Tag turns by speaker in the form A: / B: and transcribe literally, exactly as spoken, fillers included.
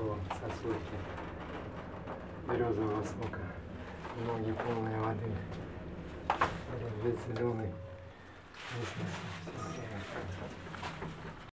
A: хорошо, сосульки березового сока, ноги полные воды, весь зеленый, весь